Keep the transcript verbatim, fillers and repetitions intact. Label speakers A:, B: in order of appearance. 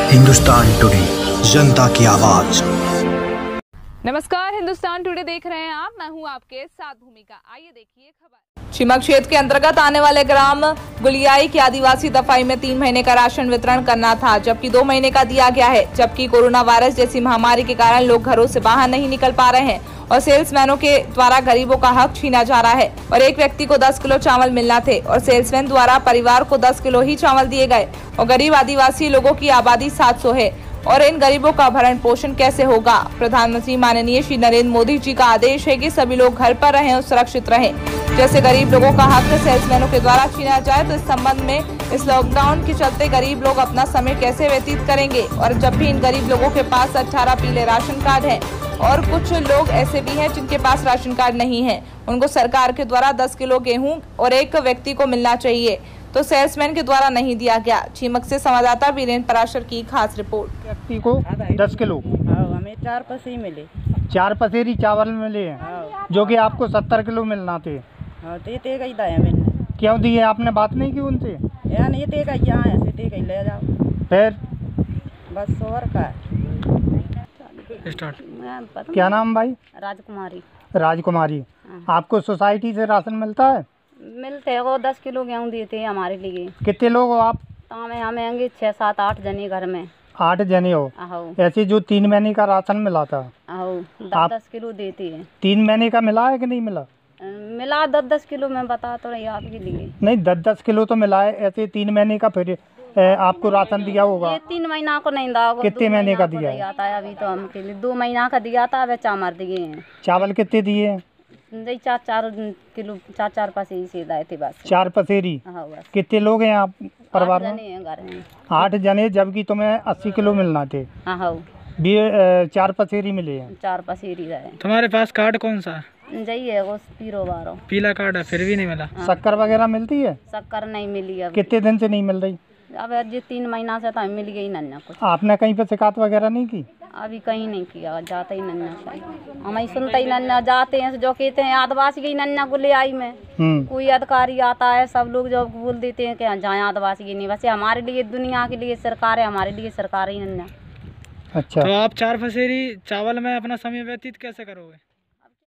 A: Hindustan today, जनता की आवाज।
B: नमस्कार, हिंदुस्तान टुडे देख रहे हैं आप। मैं हूं आपके साथ भूमिका। आइए देखिए खबर। छिमक क्षेत्र के अंतर्गत आने वाले ग्राम गुलियाई के आदिवासी दफाई में तीन महीने का राशन वितरण करना था, जबकि दो महीने का दिया गया है। जबकि कोरोना वायरस जैसी महामारी के कारण लोग घरों से बाहर नहीं निकल पा रहे हैं और सेल्समैनों के द्वारा गरीबों का हक छीना जा रहा है। और एक व्यक्ति को दस किलो चावल मिलना थे और सेल्समैन द्वारा परिवार को दस किलो ही चावल दिए गए। और गरीब आदिवासी लोगों की आबादी सात सौ है और इन गरीबों का भरण पोषण कैसे होगा। प्रधानमंत्री माननीय श्री नरेंद्र मोदी जी का आदेश है कि सभी लोग घर पर रहें और सुरक्षित रहें। जैसे गरीब लोगों का हक सेल्समैनों के द्वारा छीना जाए, तो इस संबंध में इस लॉकडाउन के चलते गरीब लोग अपना समय कैसे व्यतीत करेंगे। और जब भी इन गरीब लोगों के पास अठारह पीले राशन कार्ड है और कुछ लोग ऐसे भी हैं जिनके पास राशन कार्ड नहीं है, उनको सरकार के द्वारा दस किलो गेहूं और एक व्यक्ति को मिलना चाहिए, तो सेल्समैन के द्वारा नहीं दिया गया। छिमक से संवाददाता वीरेंद्र पराशर की खास रिपोर्ट।
C: व्यक्ति को दस किलो
D: हमें चार पसेरी मिले,
C: चार पसेरी चावल मिले हैं, जो कि आपको सत्तर किलो मिलना थे।
D: हाँ, ते ते कही दाया मैंने।
C: क्यों दिए? आपने बात नहीं की उनसे?
D: या नहीं, ते कही यहाँ ऐसे ते कही ले जाओ।
C: फिर
D: बस सोवर का
C: स्टार्ट। क्या नाम भाई?
D: राजकुमारी।
C: राजकुमारी। आपको सोसाइटी से राशन मिलता है?
D: मिलते हैं, वो दस किलो गेहूँ देते हैं हमारे लिए।
C: कितने लोग हो आप?
D: तो हमें हमें आएंगे छः सात आठ जने घर में।
C: आठ जने हो?
D: आहो।
C: ऐसे जो तीन महीने का राशन मिला था,
D: आहो, दस
C: आप
D: दस किलो देते हैं।
C: तीन महीने का मिला है कि नहीं मिला?
D: मिला दस दस किलो, मैं बता तो रही आपके लिए।
C: नहीं, दस दस किलो तो मिला है। ऐसे तीन महीने का फिर ए, आपको राशन दिया होगा?
D: ये तीन महीना को नहीं दिया।
C: कितने महीने का दिया है?
D: था अभी तो हम के लिए दो महीना का दिया था, वे चामर दिए हैं।
C: चावल कितने दिए?
D: नहीं, चार चार किलो, चार चार पसेरी से लाए थे बस।
C: चार पसेरी।
D: हाँ, बस।
C: कितने लोग हैं आप परिवार में?
D: जने हैं घर में।
C: आठ जने, जबकि तुम्हें अस्सी किलो मिलना थे।
D: हाँ,
C: भी अ, चार पसेरी मिले हैं।
D: चार पसेरी रहे।
E: तुम्हारे पास कार्ड कौन सा?
D: जही है वो पीरो बारो।
E: पीला कार्ड है, फिर भी नहीं मिला।
C: शक्कर वगैरह मिलती है?
D: शक्कर नहीं मिली अब।
C: कितने दिन से नहीं मिल रही?
D: अब ये तीन महीना से तो मिल गई नन्ना कुछ।
C: आपने कहीं पे शिकायत वगैरह नहीं की?
D: अभी कहीं नहीं किया, जाते ही नन्ना चाहिए। हम सुनते ही नन्ना जाते हैं, जो कहते हैं आदिवासी की नन्ना गुलियाई में कोई अधिकारी आता है, सब लोग जो बोल देते हैं कि जाए आदिवासी की नहीं। वैसे हमारे लिए दुनिया के लिए सरकार है, हमारे लिए सरकार ही नन्ना।
C: अच्छा,
E: तो आप चार पसेरी चावल में अपना समय व्यतीत कैसे करोगे?